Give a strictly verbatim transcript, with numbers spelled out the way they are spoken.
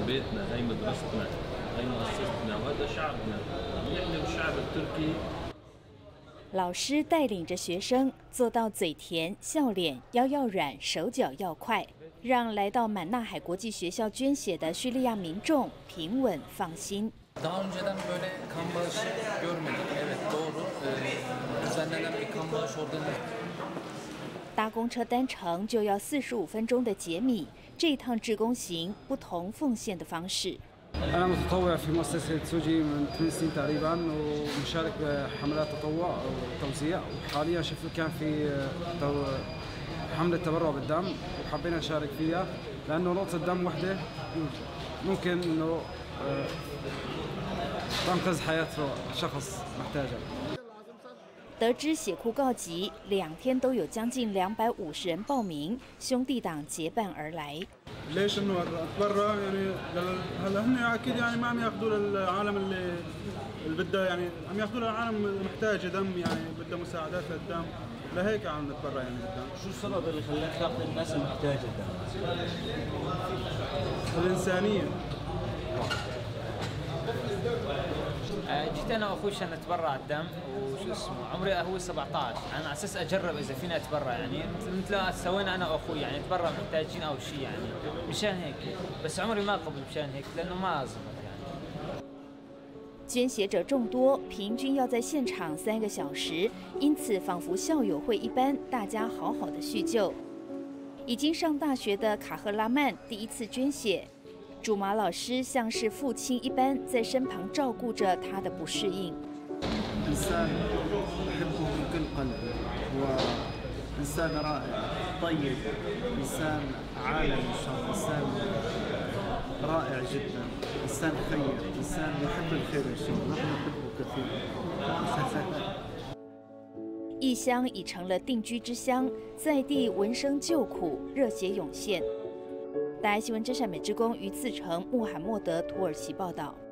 بيتنا، هي مدرستنا، هي مؤسستنا، وهذا شعبنا. نحن الشعب التركي。 老师带领着学生做到嘴甜、笑脸、腰要软、手脚要快，让来到满纳海国际学校捐血的叙利亚民众平稳放心。 Daha önceden böyle kan bağışı görmedik. Evet doğru. Ee, düzenlenen bir kan bağış organizasyonu。 搭公车单程就要四十五分钟的杰米，这一趟志工行不同奉献的方式。 أنا متطوع في مؤسسة سوجي من ثمان سنين تقريبا ومشارك بحملات تطوع وتوزيع وحاليا شفت كان في حملة تبرع بالدم وحبينا نشارك فيها لأنه نقطة دم وحدة ممكن إنه تنقذ حياة شخص محتاجها. 得知血库告急，两天都有将近两百五十人报名，兄弟党结伴而来。 ليش انه اتبرع يعني هلا هن اكيد يعني ما عم ياخذوا للعالم اللي اللي بدها يعني عم ياخذوا للعالم محتاجه دم يعني بدها مساعدات للدم لهيك عم نتبرع يعني بالدم. شو السبب اللي خلاك تاخذ الناس المحتاجه الدم؟ الانسانيه. جيت انا واخوي عشان نتبرع الدم وشو اسمه عمري هو سبعطعش انا على اساس اجرب اذا فينا اتبرع يعني مثل سوينا انا واخوي يعني نتبرع محتاجين او شيء يعني مشان هيك بس عمري ما قبل مشان هيك لانه ما زبط يعني。 捐血者众多，平均要在现场三个小时，因此仿佛校友会一般，大家好好的叙旧。已经上大学的卡赫拉曼第一次捐血。 主马老师像是父亲一般，在身旁照顾着他的不适应。 إنسان أحبه من كل قلبي، هو إنسان رائع، طيب، إنسان عالمي إن شاء الله، إنسان رائع جدا، إنسان خير، إنسان يحب الخير إن شاء الله، نحن نحبه كثيرا. 异乡已成了定居之乡，在地闻声救苦，热血涌现。 大爱新闻真善美之公于次成穆罕默德土耳其报道。